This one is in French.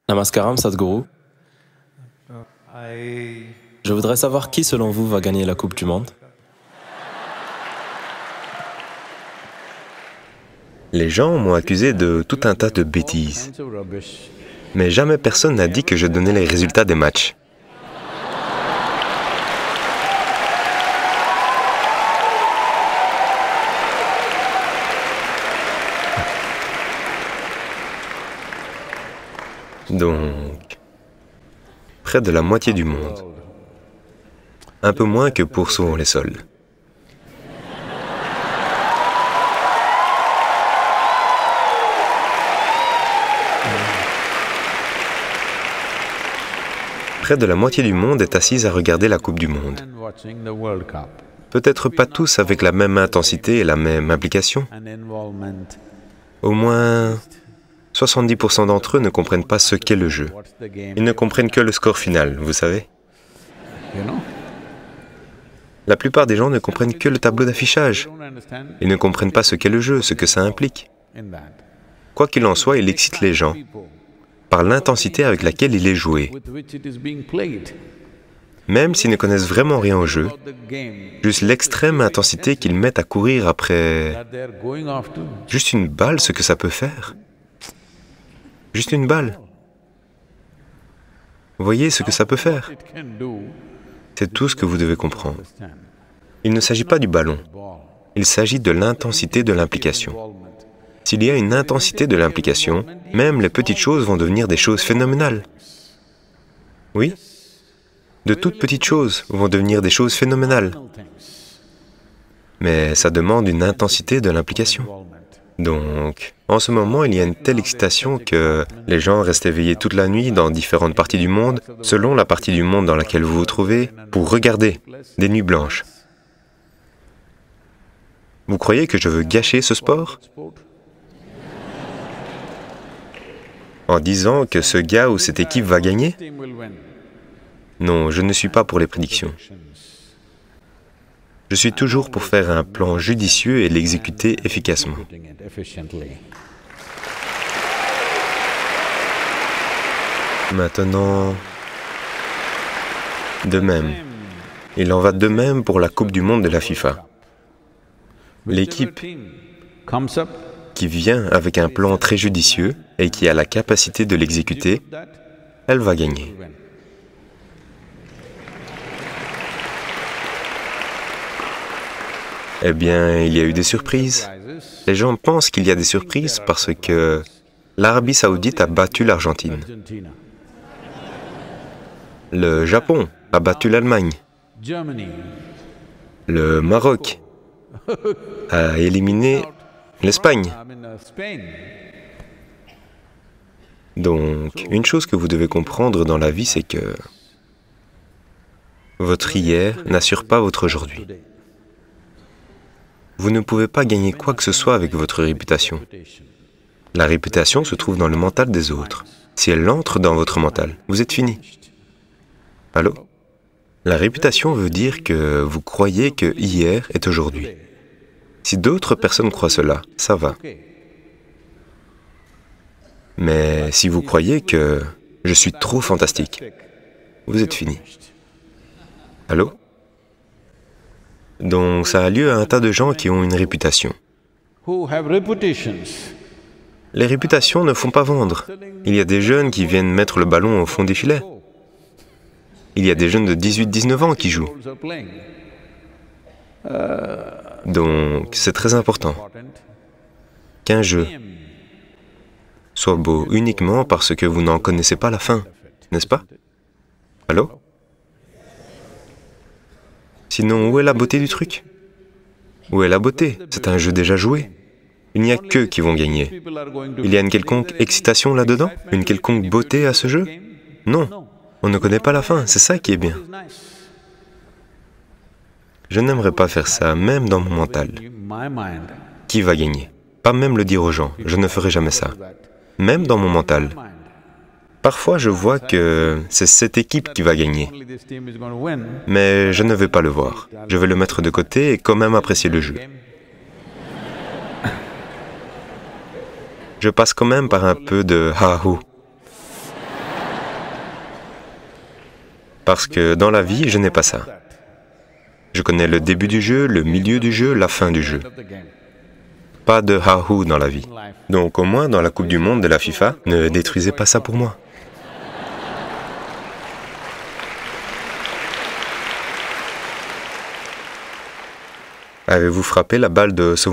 Namaskaram, Sadhguru. Je voudrais savoir qui, selon vous, va gagner la Coupe du Monde. Les gens m'ont accusé de tout un tas de bêtises. Mais jamais personne n'a dit que je donnais les résultats des matchs. Donc, près de la moitié du monde. Un peu moins que pour Sauvons les sols. Près de la moitié du monde est assise à regarder la Coupe du Monde. Peut-être pas tous avec la même intensité et la même implication. Au moins 70% d'entre eux ne comprennent pas ce qu'est le jeu. Ils ne comprennent que le score final, vous savez. La plupart des gens ne comprennent que le tableau d'affichage. Ils ne comprennent pas ce qu'est le jeu, ce que ça implique. Quoi qu'il en soit, il excite les gens par l'intensité avec laquelle il est joué. Même s'ils ne connaissent vraiment rien au jeu, juste l'extrême intensité qu'ils mettent à courir après juste une balle, ce que ça peut faire. Juste une balle. Vous voyez ce que ça peut faire? C'est tout ce que vous devez comprendre. Il ne s'agit pas du ballon. Il s'agit de l'intensité de l'implication. S'il y a une intensité de l'implication, même les petites choses vont devenir des choses phénoménales. Oui? De toutes petites choses vont devenir des choses phénoménales. Mais ça demande une intensité de l'implication. Donc, en ce moment, il y a une telle excitation que les gens restent éveillés toute la nuit dans différentes parties du monde, selon la partie du monde dans laquelle vous vous trouvez, pour regarder des nuits blanches. Vous croyez que je veux gâcher ce sport? En disant que ce gars ou cette équipe va gagner? Non, je ne suis pas pour les prédictions. Je suis toujours pour faire un plan judicieux et l'exécuter efficacement. Maintenant, de même. Il en va de même pour la Coupe du Monde de la FIFA. L'équipe qui vient avec un plan très judicieux et qui a la capacité de l'exécuter, elle va gagner. Eh bien, il y a eu des surprises. Les gens pensent qu'il y a des surprises parce que l'Arabie Saoudite a battu l'Argentine. Le Japon a battu l'Allemagne. Le Maroc a éliminé l'Espagne. Donc, une chose que vous devez comprendre dans la vie, c'est que votre hier n'assure pas votre aujourd'hui. Vous ne pouvez pas gagner quoi que ce soit avec votre réputation. La réputation se trouve dans le mental des autres. Si elle entre dans votre mental, vous êtes fini. Allô? La réputation veut dire que vous croyez que hier est aujourd'hui. Si d'autres personnes croient cela, ça va. Mais si vous croyez que je suis trop fantastique, vous êtes fini. Allô? Donc ça a lieu à un tas de gens qui ont une réputation. Les réputations ne font pas vendre. Il y a des jeunes qui viennent mettre le ballon au fond des filets. Il y a des jeunes de 18-19 ans qui jouent. Donc c'est très important qu'un jeu soit beau uniquement parce que vous n'en connaissez pas la fin, n'est-ce pas? Allô? Sinon, où est la beauté du truc? Où est la beauté? C'est un jeu déjà joué. Il n'y a qu'eux qui vont gagner. Il y a une quelconque excitation là-dedans? Une quelconque beauté à ce jeu? Non, on ne connaît pas la fin, c'est ça qui est bien. Je n'aimerais pas faire ça, même dans mon mental. Qui va gagner? Pas même le dire aux gens, je ne ferai jamais ça. Même dans mon mental. Parfois, je vois que c'est cette équipe qui va gagner. Mais je ne vais pas le voir. Je vais le mettre de côté et quand même apprécier le jeu. Je passe quand même par un peu de ha-hou. Parce que dans la vie, je n'ai pas ça. Je connais le début du jeu, le milieu du jeu, la fin du jeu. Pas de ha-hou dans la vie. Donc au moins dans la Coupe du Monde de la FIFA, ne détruisez pas ça pour moi. Avez-vous frappé la balle de Sauvons les sols ?